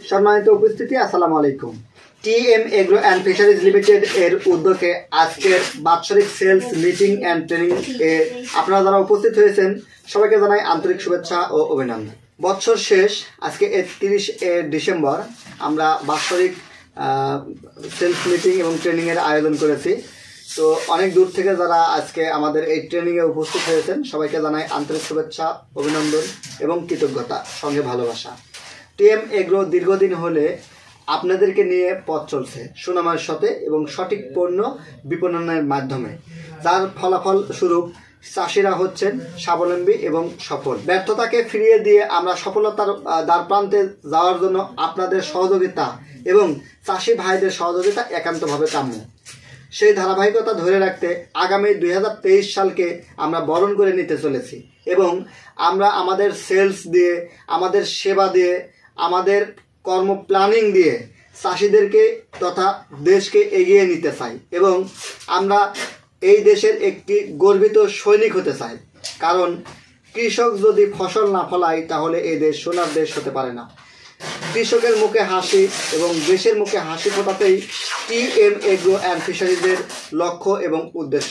সম্মানিত উপস্থিতি, আসসালামু আলাইকুম। TM agro and fisheries limited এর উদ্যোগে আজকের বাৎসরিক সেলস মিটিং অ্যান্ড ট্রেনিং এ আপনারা যারা উপস্থিত হয়েছেন সবাইকে জানাই আন্তরিক শুভেচ্ছা ও অভিনন্দন। বছর শেষ, আজকে 31 ডিসেম্বর আমরা বাৎসরিক সেলস মিটিং এবং ট্রেনিং এর আয়োজন করেছি। তো অনেক দূর থেকে যারা আজকে আমাদের এই ট্রেনিংয়ে উপস্থিত হয়েছেন সবাইকে জানাই আন্তরিক শুভেচ্ছা, অভিনন্দন এবং কৃতজ্ঞতা, সঙ্গে ভালোবাসা। টিএম এগ্রো দীর্ঘদিন হলে আপনাদেরকে নিয়ে পথ চলছে সুনামের সাথে এবং সঠিক পণ্য বিপণনের মাধ্যমে, যার ফলাফল স্বরূপ চাষিরা হচ্ছেন স্বাবলম্বী এবং সফল। ব্যর্থতাকে ফিরিয়ে দিয়ে আমরা সফলতার দ্বার প্রান্তে যাওয়ার জন্য আপনাদের সহযোগিতা এবং চাষি ভাইদের সহযোগিতা একান্তভাবে কাম্য। সেই ধারাবাহিকতা ধরে রাখতে আগামী 2023 সালকে আমরা বরণ করে নিতে চলেছি এবং আমরা আমাদের সেলস দিয়ে, আমাদের সেবা দিয়ে, আমাদের কর্ম প্ল্যানিং দিয়ে চাষিদেরকে তথা দেশকে এগিয়ে নিতে চাই এবং আমরা এই দেশের একটি গর্বিত সৈনিক হতে চাই। কারণ কৃষক যদি ফসল না ফলায় তাহলে এই দেশ সোনার দেশ হতে পারে না। কৃষকের মুখে হাসি এবং দেশের মুখে হাসি ফোটাতেই টিএম এগ্রো অ্যান্ড ফিশারিজের লক্ষ্য এবং উদ্দেশ্য।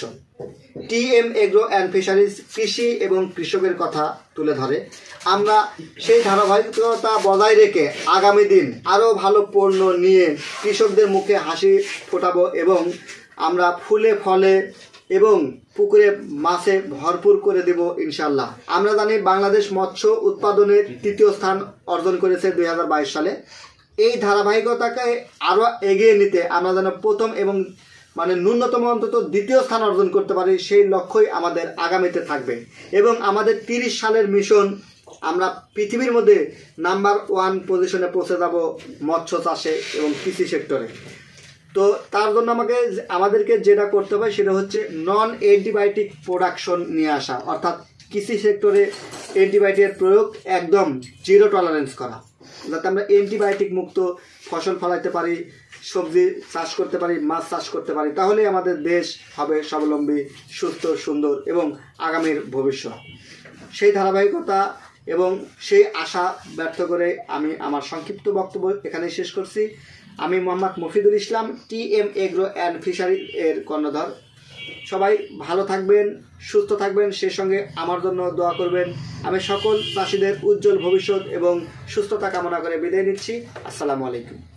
টিএম এগ্রো অ্যান্ড ফিশারিজ কৃষি এবং কৃষকের কথা তুলে ধরে। আমরা সেই ধারাবাহিকতা বজায় রেখে আগামী দিন আরও ভালো পণ্য নিয়ে কৃষকদের মুখে হাসি ফোটাবো এবং আমরা ফুলে ফলে এবং পুকুরে মাছে ভরপুর করে দেব ইনশাল্লাহ। আমরা জানি বাংলাদেশ মৎস্য উৎপাদনের 3য় স্থান অর্জন করেছে 2022 সালে। এই ধারাবাহিকতাকে আরও এগিয়ে নিতে আমরা যেন প্রথম এবং ন্যূনতম অন্তত 2য় স্থান অর্জন করতে পারি, সেই লক্ষ্যই আমাদের আগামীতে থাকবে এবং আমাদের 30 সালের মিশন আমরা পৃথিবীর মধ্যে নাম্বার 1 পজিশনে পৌঁছে যাব মৎস্য চাষে এবং কৃষি সেক্টরে। তো তার জন্য আমাদেরকে যেটা করতে হবে সেটা হচ্ছে নন অ্যান্টিবায়োটিক প্রোডাকশন নিয়ে আসা, অর্থাৎ কৃষি সেক্টরে অ্যান্টিবায়োটিকের প্রয়োগ একদম 0 টলারেন্স করা, যাতে আমরা অ্যান্টিবায়োটিক মুক্ত ফসল ফলাইতে পারি, সবজি চাষ করতে পারি, মাছ চাষ করতে পারি। তাহলে আমাদের দেশ হবে স্বাবলম্বী, সুস্থ, সুন্দর এবং আগামীর ভবিষ্যৎ। সেই ধারাবাহিকতা এবং সেই আশা ব্যর্থ করে আমি আমার সংক্ষিপ্ত বক্তব্য এখানেই শেষ করছি। আমি Mohammad Mofidul Islam, TM agro and fishery এর কর্ণধার। সবাই ভালো থাকবেন, সুস্থ থাকবেন, সেই সঙ্গে আমার জন্য দোয়া করবেন। আমি সকল চাষিদের উজ্জ্বল ভবিষ্যৎ এবং সুস্থতা কামনা করে বিদায় নিচ্ছি। আসসালামু আলাইকুম।